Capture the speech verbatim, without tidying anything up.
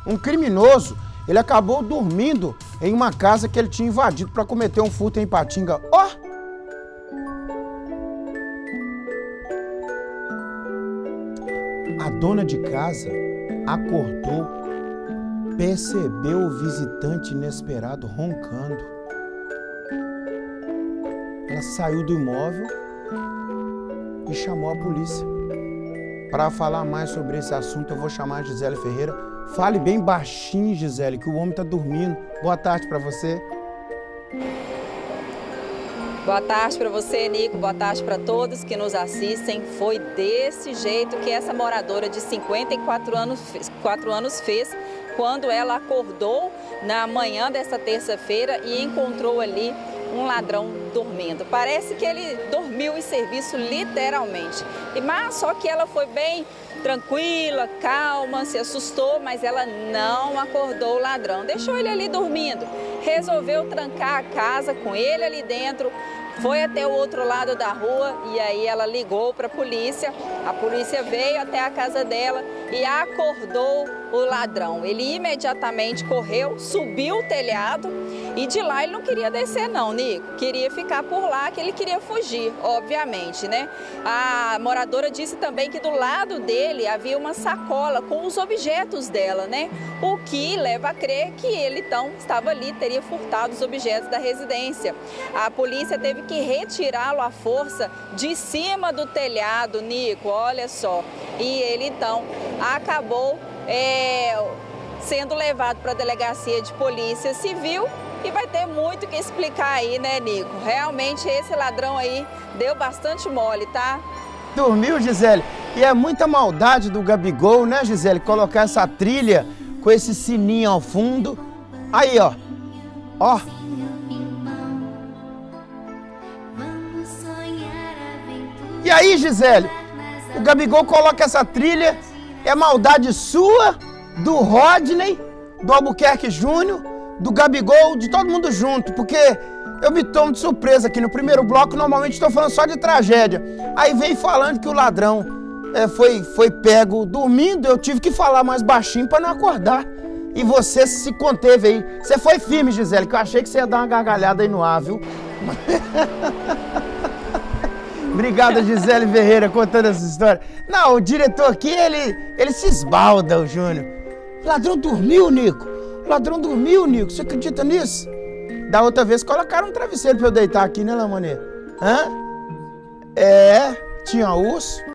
Um criminoso, ele acabou dormindo em uma casa que ele tinha invadido para cometer um furto em Ipatinga. Ó! Oh! A dona de casa acordou, percebeu o visitante inesperado roncando. Ela saiu do imóvel e chamou a polícia. Para falar mais sobre esse assunto, eu vou chamar a Gisele Ferreira. Fale bem baixinho, Gisele, que o homem está dormindo. Boa tarde para você. Boa tarde para você, Nico. Boa tarde para todos que nos assistem. Foi desse jeito que essa moradora de cinquenta e quatro anos, quatro anos fez quando ela acordou na manhã dessa terça-feira e encontrou ali um ladrão dormindo. Parece que ele dormiu em serviço literalmente. E mas só que ela foi bem tranquila, calma, se assustou, mas ela não acordou o ladrão. Deixou ele ali dormindo. Resolveu trancar a casa com ele ali dentro. Foi até o outro lado da rua e aí ela ligou para a polícia. A polícia veio até a casa dela e acordou o ladrão. Ele imediatamente correu, subiu o telhado e de lá ele não queria descer não, Nico. Queria ficar por lá, que ele queria fugir, obviamente, né? A moradora disse também que do lado dele havia uma sacola com os objetos dela, né? O que leva a crer que ele então estava ali, teria furtado os objetos da residência. A polícia teve que retirá-lo à força de cima do telhado, Nico, olha só. E ele então acabou é, sendo levado para a delegacia de polícia civil e vai ter muito que explicar aí, né, Nico? Realmente esse ladrão aí deu bastante mole, tá? Dormiu, Gisele? E é muita maldade do Gabigol, né, Gisele? Colocar essa trilha com esse sininho ao fundo. Aí, ó. Ó. E aí, Gisele? O Gabigol coloca essa trilha, é maldade sua, do Rodney, do Albuquerque Júnior, do Gabigol, de todo mundo junto, porque eu me tomo de surpresa aqui no primeiro bloco, normalmente estou falando só de tragédia. Aí vem falando que o ladrão é, foi, foi pego dormindo, eu tive que falar mais baixinho para não acordar. E você se conteve aí. Você foi firme, Gisele, que eu achei que você ia dar uma gargalhada aí no ar, viu? Obrigado, Gisele Ferreira, contando essa história. Não, o diretor aqui, ele, ele se esbalda, o Júnior. O ladrão dormiu, Nico. O ladrão dormiu, Nico. Você acredita nisso? Da outra vez colocaram um travesseiro pra eu deitar aqui, né, Lamanê? Hã? É, tinha urso.